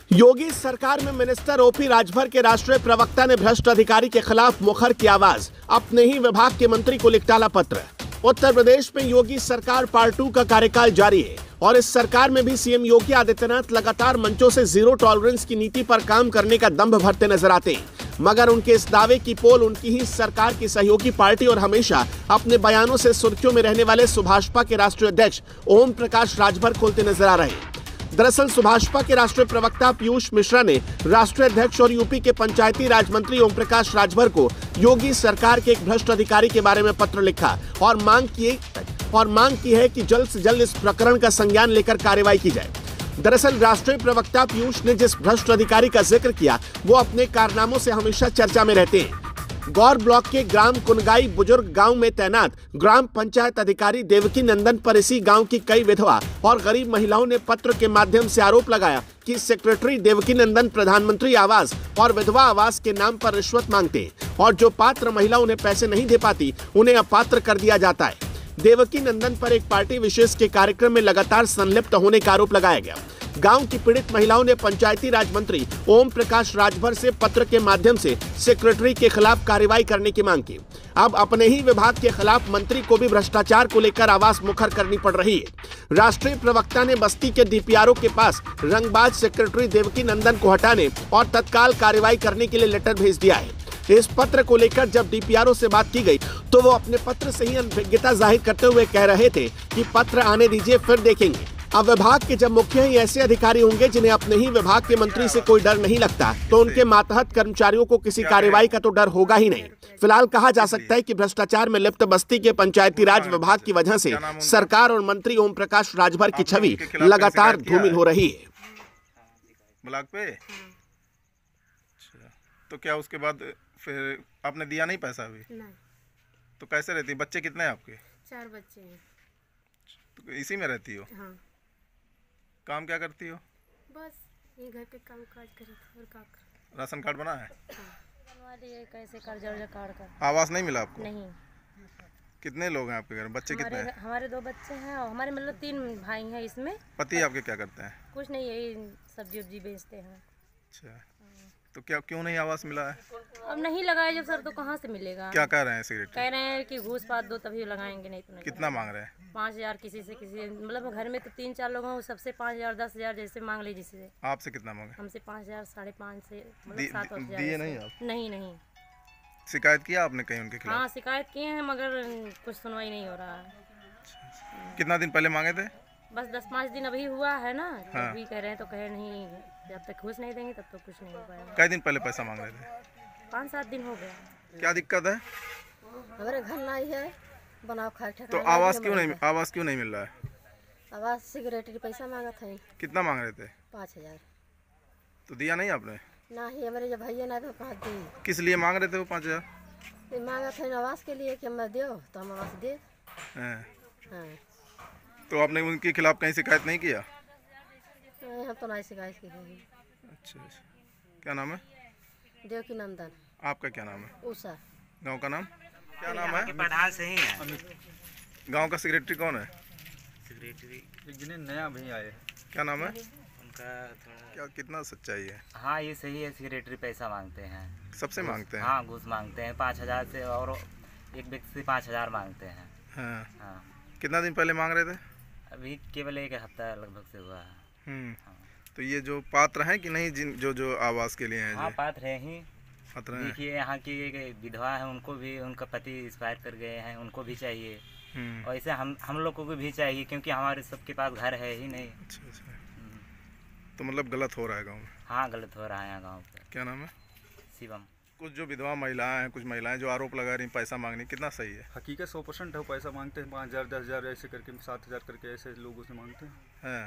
योगी सरकार में minister OP Rajbhar के राष्ट्रीय प्रवक्ता ने भ्रष्ट अधिकारी के खिलाफ मुखर की आवाज, अपने ही विभाग के मंत्री को लिख डाला पत्र। उत्तर प्रदेश में योगी सरकार पार्ट 2 का कार्यकाल जारी है और इस सरकार में भी सीएम योगी आदित्यनाथ लगातार मंचों से जीरो टॉलरेंस की नीति पर काम करने का दंभ भरते नजर आते हैं, मगर उनके इस दावे की पोल उनकी ही सरकार की सहयोगी पार्टी और हमेशा अपने बयानों से सुर्खियों में रहने वाले सुभाषपा के राष्ट्रीय अध्यक्ष ओम प्रकाश राजभर खोलते नजर आ रहे हैं। दरअसल सुभाषपा के राष्ट्रीय प्रवक्ता पीयूष मिश्रा ने राष्ट्रीय अध्यक्ष और यूपी के पंचायती राज मंत्री ओम प्रकाश राजभर को योगी सरकार के एक भ्रष्ट अधिकारी के बारे में पत्र लिखा और मांग की है कि जल्द से जल्द इस प्रकरण का संज्ञान लेकर कार्रवाई की जाए। दरअसल राष्ट्रीय प्रवक्ता पीयूष ने जिस भ्रष्ट अधिकारी का जिक्र किया वो अपने कारनामों से हमेशा चर्चा में रहते हैं। गौर ब्लॉक के ग्राम कुनगाई बुजुर्ग गांव में तैनात ग्राम पंचायत अधिकारी देवकी नंदन पर इसी गांव की कई विधवा और गरीब महिलाओं ने पत्र के माध्यम से आरोप लगाया कि सेक्रेटरी देवकी नंदन प्रधानमंत्री आवास और विधवा आवास के नाम पर रिश्वत मांगते हैं और जो पात्र महिला उन्हें पैसे नहीं दे पाती उन्हें अपात्र कर दिया जाता है। देवकी नंदन पर एक पार्टी विशेष के कार्यक्रम में लगातार संलिप्त होने का आरोप लगाया गया। गांव की पीड़ित महिलाओं ने पंचायती राज मंत्री ओम प्रकाश राजभर से पत्र के माध्यम से सेक्रेटरी के खिलाफ कार्रवाई करने की मांग की। अब अपने ही विभाग के खिलाफ मंत्री को भी भ्रष्टाचार को लेकर आवाज मुखर करनी पड़ रही है। राष्ट्रीय प्रवक्ता ने बस्ती के डीपीआरओ के पास रंगबाज सेक्रेटरी देवकी नंदन को हटाने और तत्काल कार्रवाई करने के लिए लेटर भेज दिया है। इस पत्र को लेकर जब डीपीआरओ से बात की गई तो वो अपने पत्र से ही अनभिज्ञता जाहिर करते हुए कह रहे थे कि पत्र आने दीजिए फिर देखेंगे। अब विभाग के जब मुखिया ही ऐसे अधिकारी होंगे जिन्हें अपने ही विभाग के मंत्री से कोई डर नहीं लगता तो उनके मातहत कर्मचारियों को किसी कार्रवाई का तो डर होगा ही नहीं। फिलहाल कहा जा सकता है कि भ्रष्टाचार में लिप्त बस्ती के पंचायती राज विभाग की वजह से सरकार और मंत्री ओम प्रकाश राजभर की छवि लगातार धूमिल हो रही है। ब्लॉक पे तो क्या उसके बाद फिर आपने दिया नहीं पैसा अभी? नहीं। तो कैसे रहती? बच्चे कितने हैं आपके? 4 बच्चे हैं। तो इसी में रहती हो? हाँ। काम क्या करती हो? बस ये घर के काम काज करे और का कर। राशन कार्ड बना है? बनवा लिए, कैसे कर्जा वर्जा काट कर। आवास नहीं मिला आपको? नहीं। कितने लोग हैं आपके घर में? बच्चे कितने हैं? हमारे 2 बच्चे हैं और हमारे मतलब 3 भाई हैं इसमें। पति आपके क्या करते हैं? कुछ नहीं, यही सब्जी उब्जी बेचते हैं। अच्छा, तो क्या क्यों नहीं आवास मिला है? अब नहीं लगाए जब सर तो कहाँ से मिलेगा? क्या कह रहे हैं सेक्रेटरी? कह रहे हैं कि घूस पात दो तभी लगाएंगे, नहीं तो नहीं। कितना मांग रहे हैं? 5000 किसी से किसी, मतलब घर में तो 3-4 लोग हैं, सबसे 5000 10,000 जैसे मांग लीजिए। जिससे आपसे कितना मांगे? हमसे 5000 5.5 से मतलब 7-8 दिए नहीं आप? नहीं। शिकायत किया आपने कहीं उनके खिलाफ? हाँ शिकायत किए हैं मगर कुछ सुनवाई नहीं हो रहा है। कितना दिन पहले मांगे थे? बस 10-5 दिन अभी हुआ है ना। हाँ। अभी कह रहे हैं तो कहे नहीं, जब तक घूस नहीं देंगे तब तो कुछ नहीं हो पाएगा। कई दिन पहले पैसा मांग रहे थे? 5-7 दिन हो गया। क्या दिक्कत है? हमारे घर नहीं है, बनाओ खाए ठेका। तो आवास क्यों नहीं मिल रहा है? आवास सेक्रेटरी पैसा मांगा था। कितना मांग रहे थे? 5000। तो दिया नहीं आपने? नहीं, हमारे जब भैया ना तो कहा दी। किस लिए मांग रहे थे वो 5000? मांगा था आवास के लिए कि हम दो तो हम आवास दे। हाँ। तो आपने उनके खिलाफ कहीं शिकायत नहीं किया? नहीं, हम तो नहीं शिकायत की। अच्छा, क्या नाम है? देवकी नंदन। आपका क्या नाम है? उषा। गांव का नाम क्या नाम है? प्रधान से ही है। गांव का सेक्रेटरी कौन है? सेक्रेटरी जिन्हें नया भी आए हैं। क्या नाम है उनका? थोड़ा क्या कितना सच्चाई है? हाँ ये सही है, सेक्रेटरी पैसा मांगते हैं, सबसे मांगते हैं? हाँ घूस मांगते हैं 5000 से, और एक व्यक्ति से 5000 मांगते हैं। हाँ। हाँ कितना दिन पहले मांग रहे थे? अभी केवल 1 हफ्ता लगभग से हुआ है। हाँ। तो ये जो पात्र हैं कि नहीं, जिन जो आवास के लिए हैं? हाँ पात्र है ही। पात्र हैं। देखिए यहाँ की एक विधवा है, उनको भी उनका पति एक्सपायर कर गए हैं, उनको भी चाहिए। और ऐसे हम लोग को भी चाहिए क्योंकि हमारे सबके पास घर है ही नहीं। अच्छा। तो मतलब गलत हो रहा है गाँव में? हाँ गलत हो रहा है यहाँ गाँव पे। क्या नाम है? शिवम। कुछ जो विधवा महिलाएं हैं, कुछ महिलाएं जो आरोप लगा रही पैसा मांगने, कितना सही है? हकीकत 100% है, पैसा मांगते हैं 5000 10,000 ऐसे करके 7,000 करके ऐसे लोगों से मांगते हैं।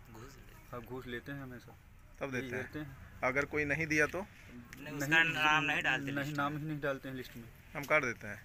हाँ घूस लेते हैं हमेशा। तब देते हैं? अगर कोई नहीं दिया तो? उसका नाम नहीं डालते। नहीं, नाम ही नहीं डालते हैं लिस्ट में। हम काट देते हैं।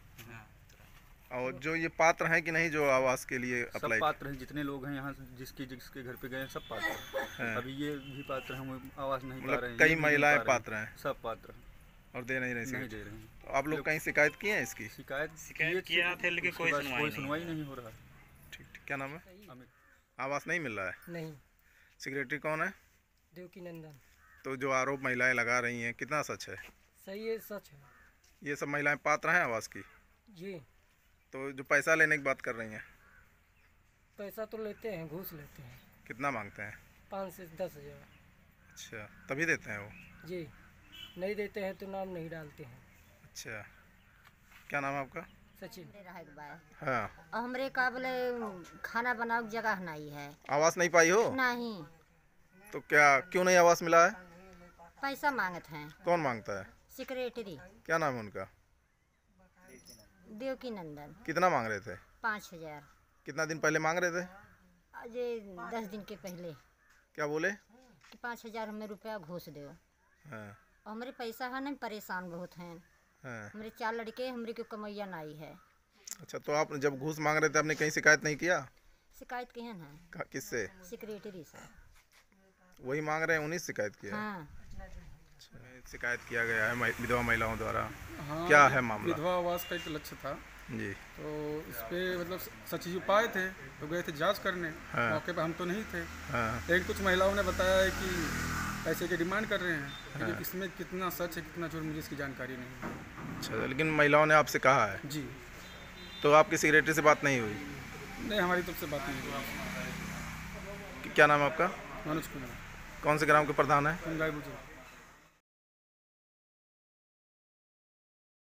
और जो ये पात्र हैं कि नहीं जो आवास के लिए अप्लाई? सब पात्र हैं, जितने लोग हैं यहाँ जिसके घर पे गए हैं सब पात्र हैं। अभी ये भी पात्र हैं, आवास नहीं पा रहे हैं। कई महिलाएं पात्र हैं? सब पात्र और दे नहीं रहे? नहीं दे रहे हैं। तो आप लोग कहीं शिकायत किए हैं इसकी? शिकायत किया थे लेकिन कोई सुनवाई नहीं हो रहा है। ठीक। क्या नाम है? अमित। आवास नहीं मिल रहा है? नहीं। सेक्रेटरी कौन है? देवकी नंदन। तो जो आरोप महिलाएं लगा रही हैं कितना सच है? सही है, सच है। ये सब महिलाएं पात्र हैं आवास की? जी। तो जो पैसा लेने की बात कर रही हैं, पैसा तो लेते हैं, घूस लेते हैं। कितना मांगते हैं? 5 से 10 हज़ार। अच्छा, तभी देते हैं वो? जी, नहीं देते हैं तो नाम नहीं डालते हैं। अच्छा, क्या नाम है आपका? सचिन। हाँ। हमरे का बोले खाना बनाओ की जगह नहीं है। आवास नहीं पाई हो? नहीं। तो क्या क्यों नहीं आवास मिला है? पैसा मांगते हैं। कौन मांगता है? सेक्रेटरी। क्या नाम है उनका? देवकी नंदन। कितना मांग रहे थे? 5,000। कितना दिन पहले मांग रहे थे? आज 10 दिन के पहले। क्या बोले? कि 5,000 हमें रुपया घूस दो। हाँ। हमारे पैसा है नहीं, परेशान बहुत हैं। हाँ। हमारे 4 लड़के, हमारे को कमैया नहीं है। अच्छा, तो आप जब घूस मांग रहे थे आपने कहीं शिकायत नहीं किया? शिकायत किहन है? किससे? सेक्रेटरी से। वही मांग रहे हैं, उन्हीं से शिकायत किया? हाँ। शिकायत किया गया है विधवा महिलाओं द्वारा। हाँ, क्या है मामला? विधवा आवास का एक लक्ष्य था जी। तो इस पे मतलब सचिव पाए थे तो गए थे जांच करने। हाँ। मौके पर हम तो नहीं थे। हाँ। लेकिन कुछ महिलाओं ने बताया है कि पैसे की डिमांड कर रहे हैं। हाँ। लेकिन इसमें कितना सच है कितना झूठ मुझे इसकी जानकारी नहीं है। अच्छा, लेकिन महिलाओं ने आपसे कहा है? जी। तो आपकी सेक्रेटरी से बात नहीं हुई? नहीं, हमारी तरफ से बात नहीं हुई। क्या नाम है आपका? मनोज कुमार। कौन से ग्राम के प्रधान है? गाय बुजुर्ग।